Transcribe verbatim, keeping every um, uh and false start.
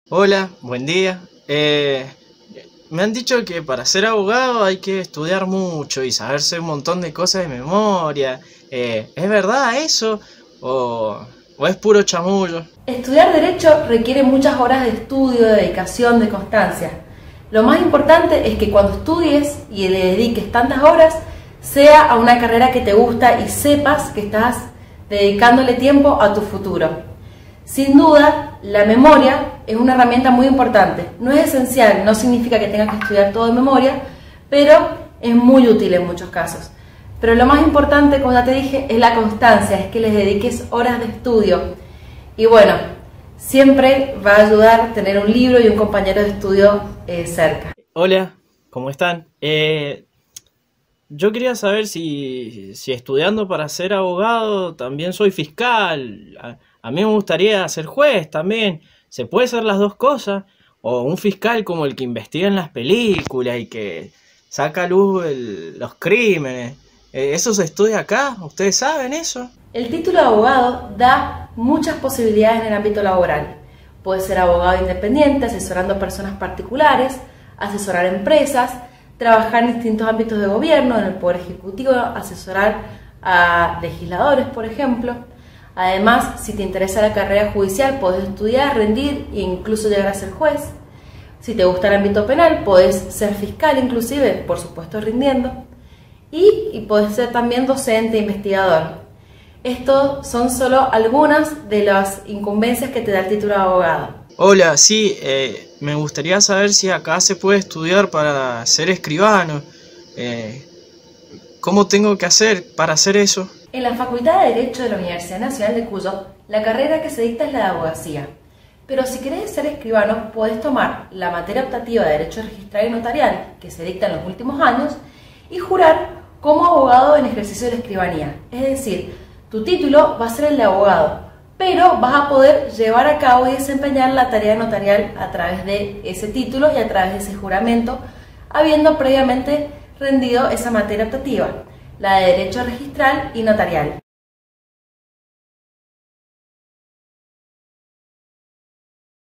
Hola, buen día. Eh, me han dicho que para ser abogado hay que estudiar mucho y saberse un montón de cosas de memoria. Eh, ¿es verdad eso? ¿O, o es puro chamullo? Estudiar Derecho requiere muchas horas de estudio, de dedicación, de constancia. Lo más importante es que cuando estudies y le dediques tantas horas, sea a una carrera que te gusta y sepas que estás dedicándole tiempo a tu futuro. Sin duda, la memoria es una herramienta muy importante. No es esencial, no significa que tengas que estudiar todo de memoria, pero es muy útil en muchos casos. Pero lo más importante, como ya te dije, es la constancia, es que les dediques horas de estudio. Y bueno, siempre va a ayudar tener un libro y un compañero de estudio eh, cerca. Hola, ¿cómo están? Eh, yo quería saber si, si estudiando para ser abogado también soy fiscal. A, a mí me gustaría ser juez también. ¿Se puede ser las dos cosas? ¿O un fiscal como el que investiga en las películas y que saca a luz el- los crímenes? Eh, ¿Eso se estudia acá? ¿Ustedes saben eso? El título de abogado da muchas posibilidades en el ámbito laboral. Puede ser abogado independiente, asesorando a personas particulares, asesorar empresas, trabajar en distintos ámbitos de gobierno, en el Poder Ejecutivo, asesorar a legisladores, por ejemplo. Además, si te interesa la carrera judicial, puedes estudiar, rendir e incluso llegar a ser juez. Si te gusta el ámbito penal, puedes ser fiscal inclusive, por supuesto rindiendo. Y, y puedes ser también docente e investigador. Estos son solo algunas de las incumbencias que te da el título de abogado. Hola, sí, eh, me gustaría saber si acá se puede estudiar para ser escribano. Eh, ¿Cómo tengo que hacer para hacer eso? En la Facultad de Derecho de la Universidad Nacional de Cuyo, la carrera que se dicta es la de abogacía. Pero si querés ser escribano, podés tomar la materia optativa de Derecho Registral y Notarial, que se dicta en los últimos años, y jurar como abogado en ejercicio de la escribanía. Es decir, tu título va a ser el de abogado, pero vas a poder llevar a cabo y desempeñar la tarea notarial a través de ese título y a través de ese juramento, habiendo previamente rendido esa materia optativa, la de Derecho Registral y Notarial.